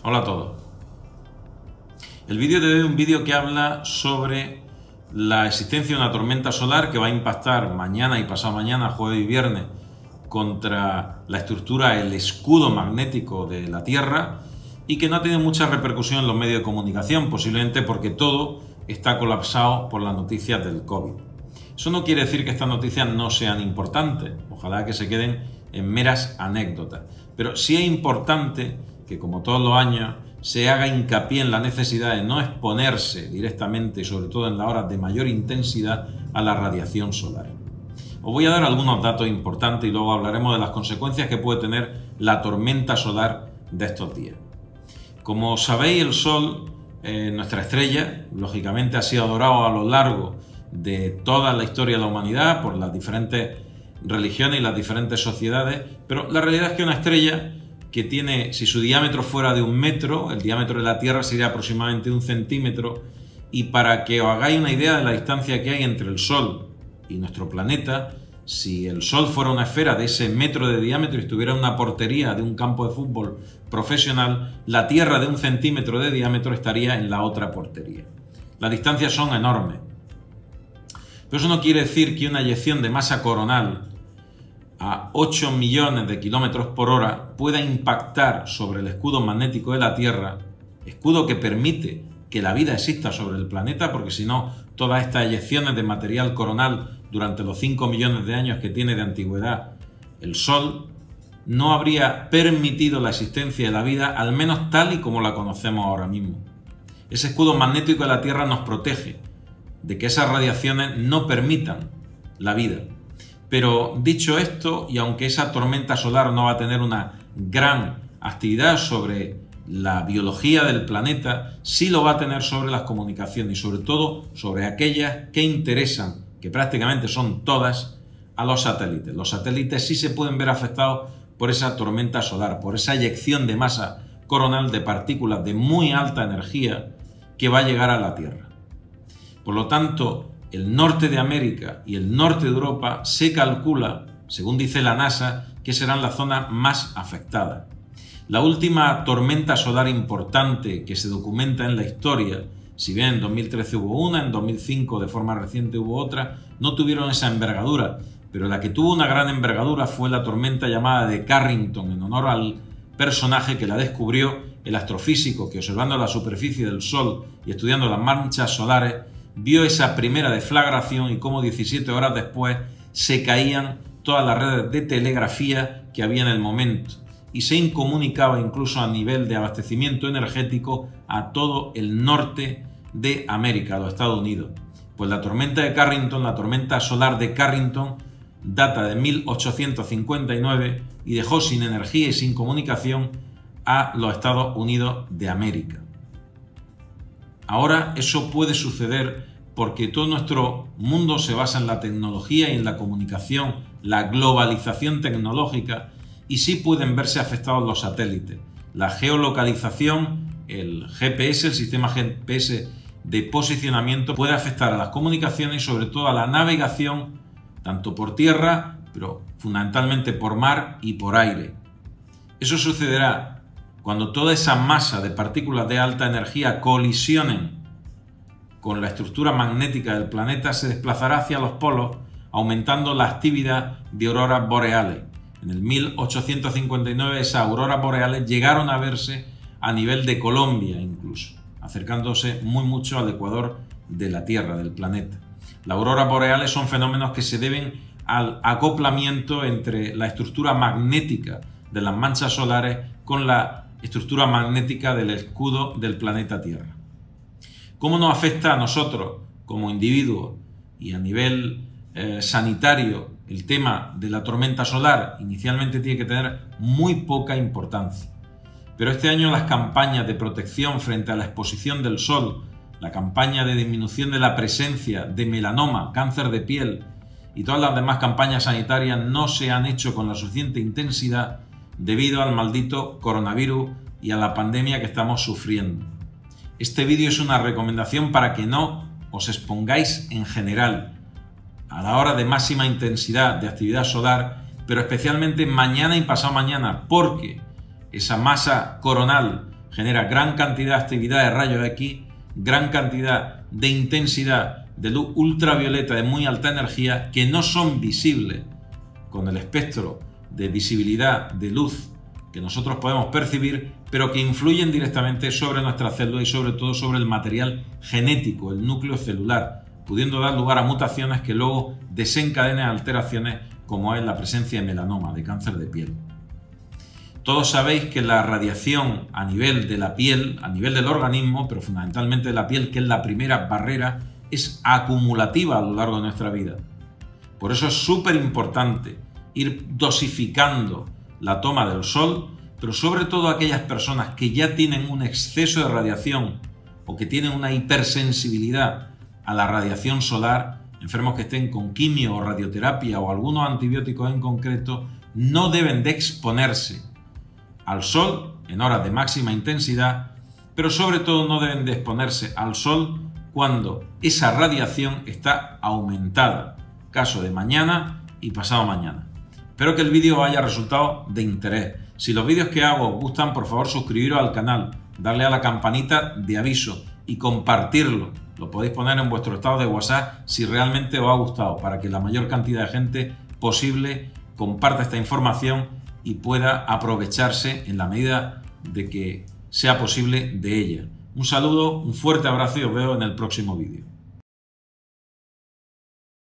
Hola a todos. El vídeo de hoy es un vídeo que habla sobre la existencia de una tormenta solar que va a impactar mañana y pasado mañana, jueves y viernes, contra la estructura, el escudo magnético de la Tierra, y que no ha tenido mucha repercusión en los medios de comunicación, posiblemente porque todo está colapsado por las noticias del COVID. Eso no quiere decir que estas noticias no sean importantes, ojalá que se queden en meras anécdotas, pero sí es importante que, como todos los años, se haga hincapié en la necesidad de no exponerse directamente, sobre todo en las horas de mayor intensidad, a la radiación solar. Os voy a dar algunos datos importantes y luego hablaremos de las consecuencias que puede tener la tormenta solar de estos días. Como sabéis, el Sol, nuestra estrella, lógicamente ha sido adorado a lo largo de toda la historia de la humanidad por las diferentes religiones y las diferentes sociedades, pero la realidad es que una estrella que tiene, si su diámetro fuera de 1 metro, el diámetro de la Tierra sería aproximadamente 1 centímetro, y para que os hagáis una idea de la distancia que hay entre el Sol y nuestro planeta, si el Sol fuera una esfera de ese metro de diámetro y estuviera en una portería de un campo de fútbol profesional, la Tierra de 1 centímetro de diámetro estaría en la otra portería. Las distancias son enormes. Pero eso no quiere decir que una eyección de masa coronal a 8 millones de kilómetros por hora pueda impactar sobre el escudo magnético de la Tierra, escudo que permite que la vida exista sobre el planeta, porque si no, todas estas eyecciones de material coronal durante los 5 millones de años que tiene de antigüedad el Sol, no habría permitido la existencia de la vida, al menos tal y como la conocemos ahora mismo. Ese escudo magnético de la Tierra nos protege de que esas radiaciones no permitan la vida. Pero dicho esto, y aunque esa tormenta solar no va a tener una gran actividad sobre la biología del planeta, sí lo va a tener sobre las comunicaciones y sobre todo sobre aquellas que interesan, que prácticamente son todas, a los satélites. Los satélites sí se pueden ver afectados por esa tormenta solar, por esa eyección de masa coronal de partículas de muy alta energía que va a llegar a la Tierra. Por lo tanto, el norte de América y el norte de Europa se calcula, según dice la NASA, que serán las zonas más afectadas. La última tormenta solar importante que se documenta en la historia, si bien en 2013 hubo una, en 2005 de forma reciente hubo otra, no tuvieron esa envergadura, pero la que tuvo una gran envergadura fue la tormenta llamada de Carrington, en honor al personaje que la descubrió, el astrofísico que, observando la superficie del Sol y estudiando las manchas solares, vio esa primera deflagración y cómo 17 horas después se caían todas las redes de telegrafía que había en el momento y se incomunicaba incluso a nivel de abastecimiento energético a todo el norte de América, a los Estados Unidos. Pues la tormenta de Carrington, la tormenta solar de Carrington, data de 1859 y dejó sin energía y sin comunicación a los Estados Unidos de América. Ahora eso puede suceder porque todo nuestro mundo se basa en la tecnología y en la comunicación, la globalización tecnológica, y sí pueden verse afectados los satélites. La geolocalización, el GPS, el sistema GPS de posicionamiento, puede afectar a las comunicaciones y sobre todo a la navegación, tanto por tierra, pero fundamentalmente por mar y por aire. Eso sucederá cuando toda esa masa de partículas de alta energía colisionen con la estructura magnética del planeta, se desplazará hacia los polos, aumentando la actividad de auroras boreales. En el 1859 esas auroras boreales llegaron a verse a nivel de Colombia incluso, acercándose mucho al ecuador de la Tierra, del planeta. Las auroras boreales son fenómenos que se deben al acoplamiento entre la estructura magnética de las manchas solares con la estructura magnética del escudo del planeta Tierra. ¿Cómo nos afecta a nosotros como individuos y a nivel sanitario el tema de la tormenta solar? Inicialmente tiene que tener muy poca importancia, pero este año las campañas de protección frente a la exposición del sol, la campaña de disminución de la presencia de melanoma, cáncer de piel y todas las demás campañas sanitarias no se han hecho con la suficiente intensidad debido al maldito coronavirus y a la pandemia que estamos sufriendo. Este vídeo es una recomendación para que no os expongáis en general a la hora de máxima intensidad de actividad solar, pero especialmente mañana y pasado mañana, porque esa masa coronal genera gran cantidad de actividad de rayos X, gran cantidad de intensidad de luz ultravioleta de muy alta energía que no son visibles con el espectro de visibilidad de luz que nosotros podemos percibir, pero que influyen directamente sobre nuestras células y sobre todo sobre el material genético, el núcleo celular, pudiendo dar lugar a mutaciones que luego desencadenen alteraciones como es la presencia de melanoma, de cáncer de piel. Todos sabéis que la radiación a nivel de la piel, a nivel del organismo, pero fundamentalmente de la piel, que es la primera barrera, es acumulativa a lo largo de nuestra vida. Por eso es súper importante ir dosificando la toma del sol, pero sobre todo aquellas personas que ya tienen un exceso de radiación o que tienen una hipersensibilidad a la radiación solar, enfermos que estén con quimio o radioterapia o algunos antibióticos en concreto, no deben de exponerse al sol en horas de máxima intensidad, pero sobre todo no deben de exponerse al sol cuando esa radiación está aumentada, caso de mañana y pasado mañana. Espero que el vídeo haya resultado de interés. Si los vídeos que hago os gustan, por favor suscribiros al canal, darle a la campanita de aviso y compartirlo. Lo podéis poner en vuestro estado de WhatsApp si realmente os ha gustado, para que la mayor cantidad de gente posible comparta esta información y pueda aprovecharse en la medida de que sea posible de ella. Un saludo, un fuerte abrazo y os veo en el próximo vídeo.